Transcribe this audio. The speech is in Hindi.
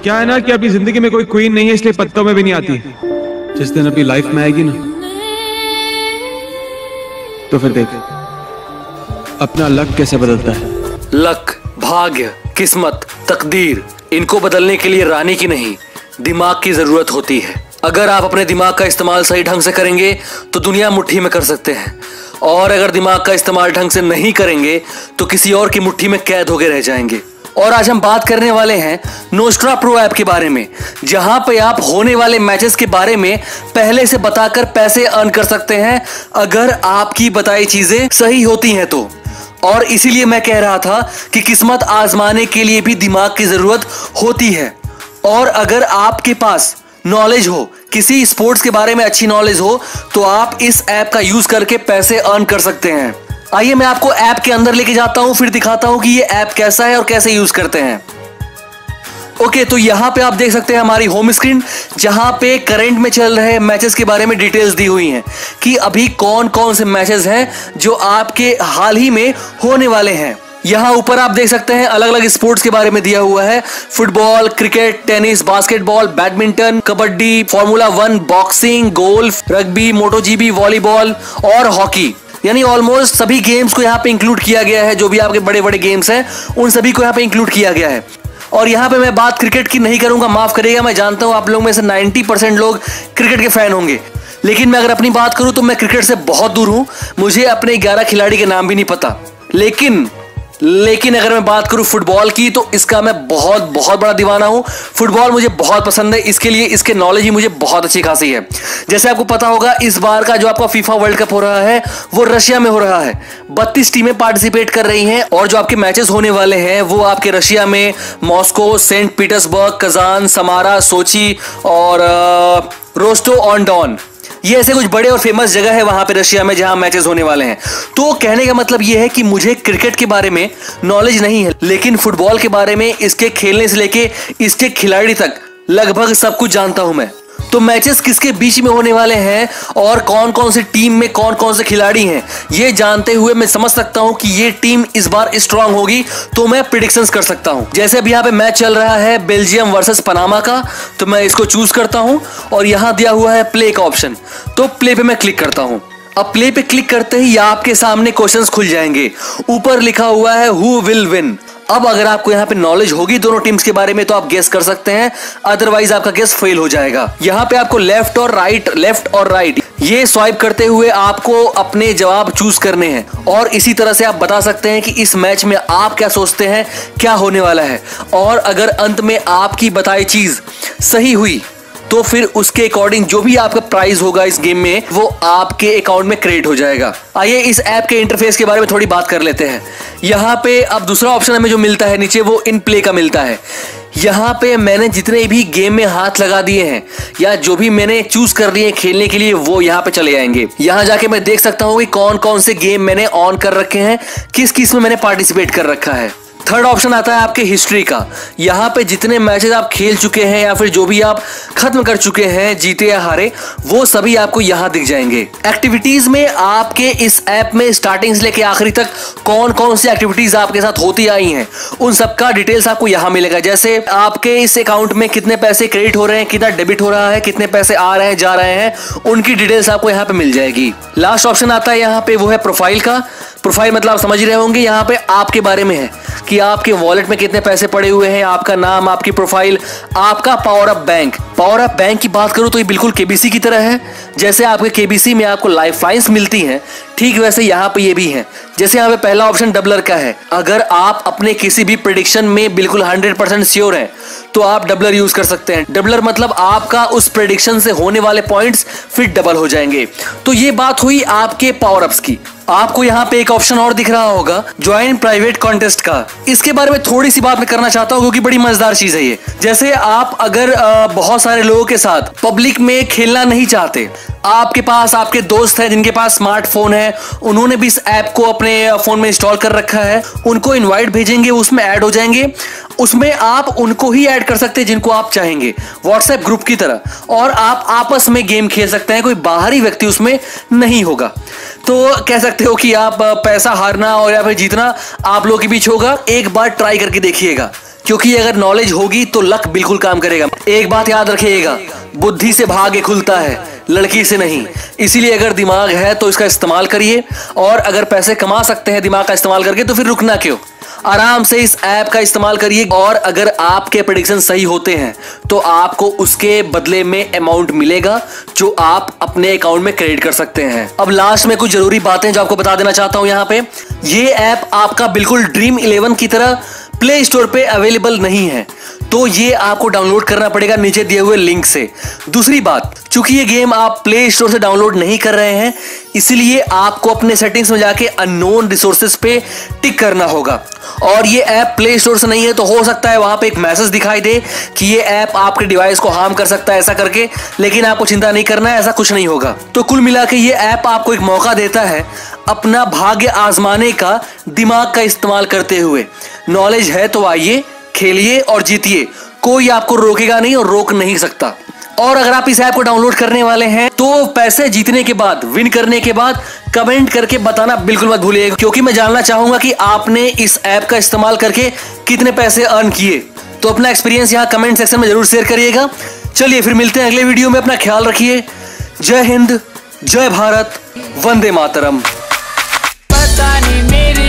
क्या है ना कि अभी जिंदगी में कोई क्वीन नहीं है, इसलिए पत्तों में भी नहीं आती। जिस दिन अभी लाइफ में आएगी ना, तो फिर देख अपना लक कैसे बदलता है। लक, भाग्य, किस्मत, तकदीर, इनको बदलने के लिए रानी की नहीं, दिमाग की जरूरत होती है। अगर आप अपने दिमाग का इस्तेमाल सही ढंग से करेंगे तो दुनिया मुट्ठी में कर सकते हैं, और अगर दिमाग का इस्तेमाल ढंग से नहीं करेंगे तो किसी और की मुट्ठी में कैद होकर रह जाएंगे। और आज हम बात करने वाले हैं नोस्ट्रा प्रो ऐप के बारे में, जहां पे आप होने वाले मैचेस के बारे में पहले से बताकर पैसे अर्न कर सकते हैं, अगर आपकी बताई चीजें सही होती हैं तो। और इसीलिए मैं कह रहा था कि किस्मत आजमाने के लिए भी दिमाग की जरूरत होती है। और अगर आपके पास नॉलेज हो, किसी स्पोर्ट्स के बारे में अच्छी नॉलेज हो, तो आप इस ऐप का यूज करके पैसे अर्न कर सकते हैं। आइए मैं आपको ऐप के अंदर लेके जाता हूं, फिर दिखाता हूं कि ये ऐप कैसा है और कैसे यूज करते हैं। ओके, तो यहाँ पे आप देख सकते हैं हमारी होम स्क्रीन, जहां पे करंट में चल रहे मैचेस के बारे में डिटेल्स दी हुई हैं कि अभी कौन कौन से मैचेस हैं जो आपके हाल ही में होने वाले हैं। यहाँ ऊपर आप देख सकते हैं अलग अलग स्पोर्ट्स के बारे में दिया हुआ है। Football, cricket, tennis, basketball, badminton, kabaddi, formula 1, boxing, golf, rugby, MotoGP, volleyball और हॉकी, यानी ऑलमोस्ट सभी गेम्स को यहाँ पे इंक्लूड किया गया है। जो भी आपके बड़े बड़े गेम्स हैं उन सभी को यहाँ पे इंक्लूड किया गया है। और यहाँ पे मैं बात क्रिकेट की नहीं करूंगा, माफ करिएगा, मैं जानता हूँ आप लोग में से 90% लोग क्रिकेट के फैन होंगे, लेकिन मैं अगर अपनी बात करूं तो मैं क्रिकेट से बहुत दूर हूं। मुझे अपने 11 खिलाड़ी के नाम भी नहीं पता। लेकिन अगर मैं बात करूं फुटबॉल की, तो इसका मैं बहुत बड़ा दीवाना हूं। फुटबॉल मुझे बहुत पसंद है, इसके लिए इसके नॉलेज ही मुझे बहुत अच्छी खासी है। जैसे आपको पता होगा, इस बार का जो आपका फीफा वर्ल्ड कप हो रहा है वो रशिया में हो रहा है। 32 टीमें पार्टिसिपेट कर रही हैं, और जो आपके मैचेस होने वाले हैं वो आपके रशिया में Moscow, Saint Petersburg, Kazan, Samara, Sochi और रोस्टो ऑन डॉन, ये ऐसे कुछ बड़े और फेमस जगह है वहां पे रशिया में जहां मैचेस होने वाले हैं। तो कहने का मतलब ये है कि मुझे क्रिकेट के बारे में नॉलेज नहीं है, लेकिन फुटबॉल के बारे में, इसके खेलने से लेके इसके खिलाड़ी तक लगभग सब कुछ जानता हूं मैं। तो मैचेस किसके बीच में होने वाले हैं और कौन कौन से टीम में कौन कौन से खिलाड़ी हैं, ये जानते हुए मैं समझ सकता हूं कि ये टीम इस बार स्ट्रांग होगी। तो मैं प्रेडिक्शंस कर सकता हूं। जैसे अभी यहाँ पे मैच चल रहा है बेल्जियम वर्सेस पनामा का, तो मैं इसको चूज करता हूं और यहाँ दिया हुआ है प्ले का ऑप्शन, तो प्ले पे मैं क्लिक करता हूं। अब प्ले पे क्लिक करते ही आपके सामने क्वेश्चंस खुल जाएंगे। ऊपर लिखा हुआ है हु विल विन। अब अगर आपको यहाँ पे नॉलेज होगी दोनों टीम्स के बारे में तो आप गेस कर सकते हैं, अदरवाइज आपका गेस फेल हो जाएगा। यहाँ पे आपको लेफ्ट और राइट ये स्वाइप करते हुए आपको अपने जवाब चूज करने हैं, और इसी तरह से आप बता सकते हैं कि इस मैच में आप क्या सोचते हैं क्या होने वाला है। और अगर अंत में आपकी बताई चीज सही हुई तो फिर उसके अकॉर्डिंग जो भी आपका प्राइस होगा इस गेम में वो आपके अकाउंट में क्रेडिट हो जाएगा। आइए इस ऐप के इंटरफेस के बारे में थोड़ी बात कर लेते हैं। यहाँ पे अब दूसरा ऑप्शन हमें जो मिलता है नीचे, वो इन प्ले का मिलता है। यहाँ पे मैंने जितने भी गेम में हाथ लगा दिए हैं या जो भी मैंने चूज कर लिए खेलने के लिए, वो यहाँ पे चले जाएंगे। यहाँ जाके मैं देख सकता हूँ कि कौन कौन से गेम मैंने ऑन कर रखे हैं, किस किस में मैंने पार्टिसिपेट कर रखा है। थर्ड ऑप्शन आता है आपके हिस्ट्री का। यहाँ पे जितने मैचेस आप खेल चुके हैं या फिर जो भी आप खत्म कर चुके हैं, जीते या हारे, वो सभी आपको यहाँ दिख जाएंगे। एक्टिविटीज में आपके इस ऐप में स्टार्टिंग से लेके आखिरी तक कौन कौन सी एक्टिविटीज आपके साथ होती आई हैं, उन सबका डिटेल्स आपको यहाँ मिलेगा। जैसे आपके इस अकाउंट में कितने पैसे क्रेडिट हो रहे हैं, कितना डेबिट हो रहा है, कितने पैसे आ रहे हैं जा रहे हैं, उनकी डिटेल्स आपको यहाँ पे मिल जाएगी। लास्ट ऑप्शन आता है यहाँ पे, वो है प्रोफाइल का। प्रोफाइल मतलब आप समझ ही रहे होंगे, यहाँ पे आपके बारे में है कि आपके वॉलेट में कितने पैसे पड़े हुए हैं, आपका नाम, आपकी प्रोफाइल, आपका power up bank. Power up bank की बात करूं तो ये बिल्कुल केबीसी की तरह है। जैसे आपके केबीसी में आपको लाइफ लाइन्स मिलती हैं, ठीक वैसे यहाँ पे ये भी है। जैसे यहाँ पे पहला ऑप्शन डबलर का है। अगर आप अपने किसी भी प्रेडिक्शन में बिल्कुल 100% श्योर हैं तो आप डबलर यूज कर सकते हैं। डबलर मतलब आपका उस प्रेडिक्शन से होने वाले पॉइंट्स फिर डबल हो जाएंगे। तो ये बात हुई आपके पावर अप्स की। आपको यहाँ पे एक ऑप्शन और दिख रहा होगा, ज्वाइन प्राइवेट कॉन्टेस्ट का। इसके बारे में थोड़ी सी बात मैं करना चाहता हूँ क्योंकि बड़ी मजेदार चीज है ये। जैसे आप अगर बहुत सारे लोगों के साथ पब्लिक में खेलना नहीं चाहते, आपके पास आपके दोस्त हैं जिनके पास स्मार्टफोन है, उन्होंने भी इस ऐप को अपने फोन में इंस्टॉल कर रखा है, उनको इनवाइट भेजेंगे, उसमें ऐड हो जाएंगे। उसमें आप उनको ही ऐड कर सकते हैं जिनको आप चाहेंगे, व्हाट्सएप ग्रुप की तरह, और आप आपस में गेम खेल सकते हैं। कोई बाहरी व्यक्ति उसमें नहीं होगा। तो कह सकते हो कि आप पैसा हारना और या फिर जीतना आप लोगों के बीच होगा। एक बार ट्राई करके देखिएगा। क्योंकि अगर नॉलेज होगी तो लक बिल्कुल काम करेगा। एक बात याद रखिएगा, बुद्धि से भाग्य खुलता है, लड़की से नहीं। इसीलिए अगर दिमाग है तो इसका इस्तेमाल करिए, और अगर पैसे कमा सकते हैं दिमाग का इस्तेमाल करके तो फिर रुकना क्यों। आराम से इस ऐप का इस्तेमाल करिए, और अगर आपके प्रेडिक्शन सही होते हैं तो आपको उसके बदले में अमाउंट मिलेगा जो आप अपने अकाउंट में क्रेडिट कर सकते हैं। अब लास्ट में कुछ जरूरी बातें जो आपको बता देना चाहता हूं यहाँ पे। ये ऐप आपका बिल्कुल ड्रीम 11 की तरह प्ले स्टोर पे अवेलेबल नहीं है, तो ये आपको डाउनलोड करना पड़ेगा नीचे दिए हुए लिंक से। दूसरी बात, चूंकि ये गेम आप प्ले स्टोर से डाउनलोड नहीं कर रहे हैं, इसलिए आपको अपने सेटिंग्स में जाके अननोन रिसोर्सेज पे टिक करना होगा। और ये ऐप प्ले स्टोर से नहीं है, तो हो सकता है वहां पे एक मैसेज दिखाई दे कि ये ऐप आपके डिवाइस को हार्म कर सकता है ऐसा करके, लेकिन आपको चिंता नहीं करना है, ऐसा कुछ नहीं होगा। तो कुल मिला के ये ऐप आपको एक मौका देता है अपना भाग्य आजमाने का, दिमाग का इस्तेमाल करते हुए। नॉलेज है तो आइए, खेलिए और जीतिए, कोई आपको रोकेगा नहीं और रोक नहीं सकता। और अगर आप इस ऐप को डाउनलोड करने वाले हैं तो पैसे जीतने के बाद, विन करने के बाद कमेंट करके बताना बिल्कुल मत भूलिएगा, क्योंकि मैं जानना चाहूंगा कि आपने इस ऐप का इस्तेमाल करके कितने पैसे अर्न किए। तो अपना एक्सपीरियंस यहाँ कमेंट सेक्शन में जरूर शेयर करिएगा। चलिए फिर मिलते हैं अगले वीडियो में, अपना ख्याल रखिए। जय हिंद, जय भारत, वंदे मातरम। पता नहीं मेरे